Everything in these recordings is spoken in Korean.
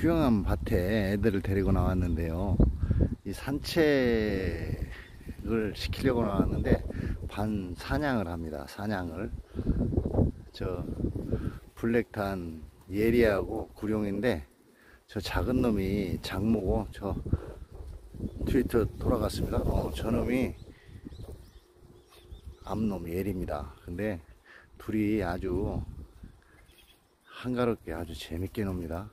휴양한 밭에 애들을 데리고 나왔는데요. 이 산책을 시키려고 나왔는데 반 사냥을 합니다. 사냥을. 저 블랙탄 예리하고 구룡인데 저 작은 놈이 장모고 저 트위터 돌아갔습니다. 저놈이 암놈 예리입니다. 근데 둘이 아주 한가롭게 아주 재밌게 놉니다.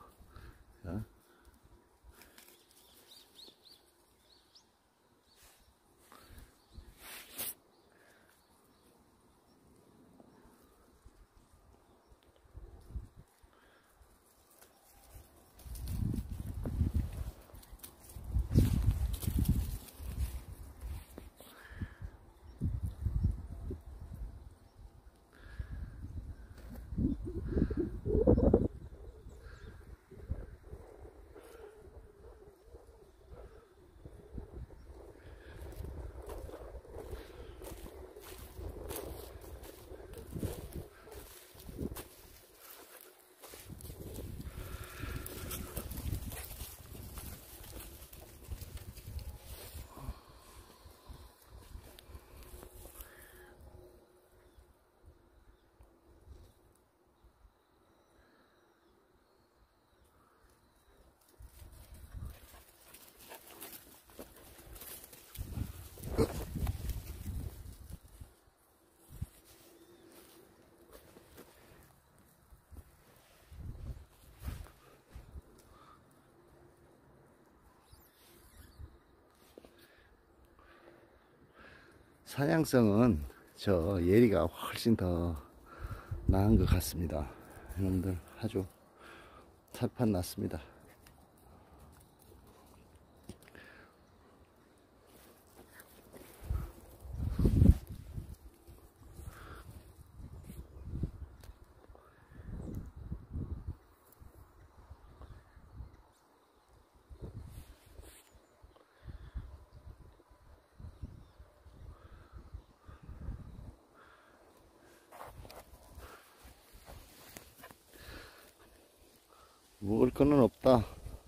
사냥성은 저 예리가 훨씬 더 나은 것 같습니다. 이놈들 아주 살판 났습니다. 먹을 거는 없다.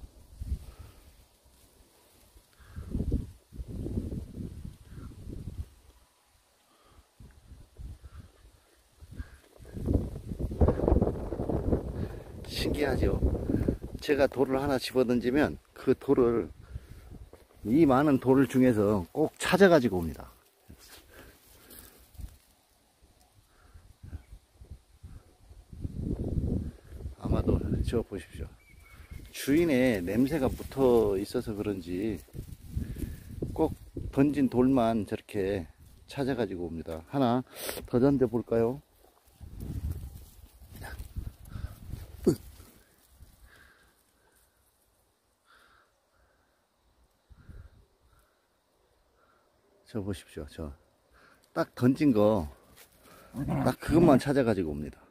신기하죠. 제가 돌을 하나 집어 던지면 그 돌을, 이 많은 돌 중에서 꼭 찾아 가지고 옵니다. 아마도 저 보십시오. 주인의 냄새가 붙어 있어서 그런지 꼭 던진 돌만 저렇게 찾아 가지고 옵니다. 하나 더 던져 볼까요? 저 보십시오. 저 딱 던진 거 딱 그것만 찾아 가지고 옵니다.